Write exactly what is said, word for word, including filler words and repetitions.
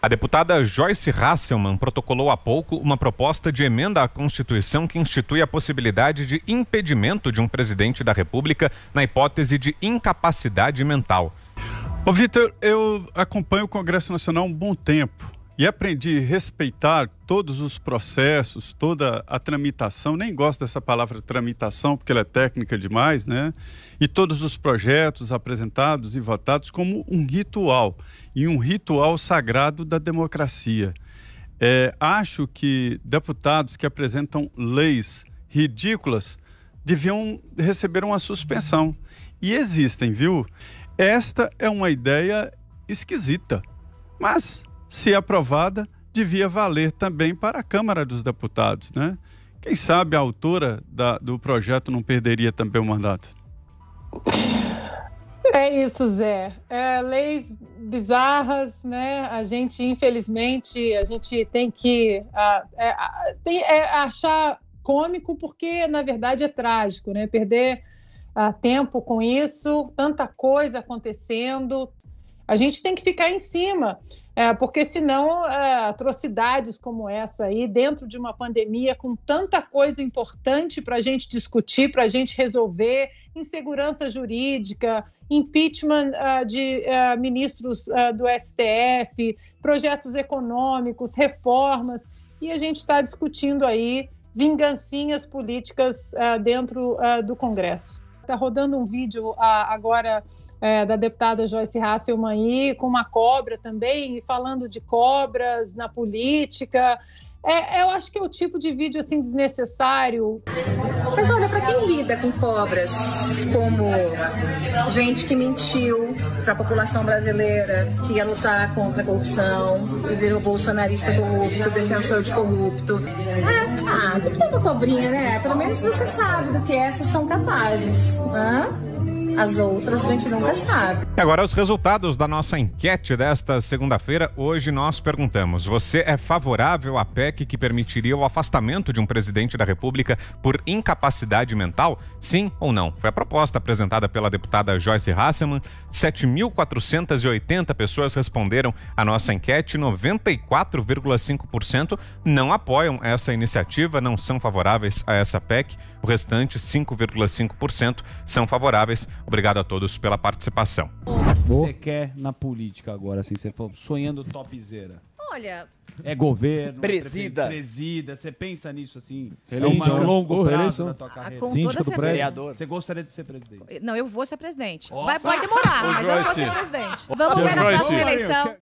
A deputada Joyce Hasselmann protocolou há pouco uma proposta de emenda à Constituição que institui a possibilidade de impedimento de um presidente da República na hipótese de incapacidade mental. Ô Vitor, eu acompanho o Congresso Nacional há um bom tempo e aprendi a respeitar todos os processos, toda a tramitação, nem gosto dessa palavra tramitação porque ela é técnica demais, né? E todos os projetos apresentados e votados como um ritual, e um ritual sagrado da democracia. É, acho que deputados que apresentam leis ridículas deviam receber uma suspensão. E existem, viu? Esta é uma ideia esquisita, mas, se aprovada, devia valer também para a Câmara dos Deputados, né? Quem sabe a autora da, do projeto não perderia também o mandato? É isso, Zé. É, leis bizarras, né? A gente, infelizmente, a gente tem que a, é, a, tem, é, achar cômico porque, na verdade, é trágico, né? Perder a, tempo com isso, tanta coisa acontecendo. A gente tem que ficar em cima, é, porque senão é, atrocidades como essa aí, dentro de uma pandemia, com tanta coisa importante para a gente discutir, para a gente resolver, insegurança jurídica, impeachment uh, de uh, ministros uh, do S T F, projetos econômicos, reformas, e a gente está discutindo aí vingancinhas políticas uh, dentro uh, do Congresso. Está rodando um vídeo ah, agora é, da deputada Joyce Hasselmann aí, com uma cobra também, falando de cobras na política. É, eu acho que é o tipo de vídeo assim desnecessário. Mas olha, para quem lida com cobras como gente que mentiu para a população brasileira, que ia lutar contra a corrupção, e virou bolsonarista corrupto, defensor de corrupto. É, ah, o que é uma cobrinha, né? Pelo menos você sabe do que essas são capazes. Hã? As outras a gente nunca sabe. E agora os resultados da nossa enquete desta segunda-feira. Hoje nós perguntamos: você é favorável à P E C que permitiria o afastamento de um presidente da República por incapacidade mental? Sim ou não? Foi a proposta apresentada pela deputada Joyce Hasselmann. sete mil quatrocentas e oitenta pessoas responderam à nossa enquete. noventa e quatro vírgula cinco por cento não apoiam essa iniciativa, não são favoráveis a essa P E C. O restante, cinco vírgula cinco por cento, são favoráveis. Obrigado a todos pela participação. O que você quer na política agora, assim, você for sonhando topzera? Olha... É governo, presida. É presida, você pensa nisso assim, Eleição. a longo Oh, prazo eleição. da tua carreira? Com Síndico toda do prédio. certeza. Você gostaria de ser presidente? Não, eu vou ser presidente. Oh. Vai, pode demorar, Ô, mas eu vou Joyce. ser presidente. Vamos Seu ver na Joyce. próxima eleição.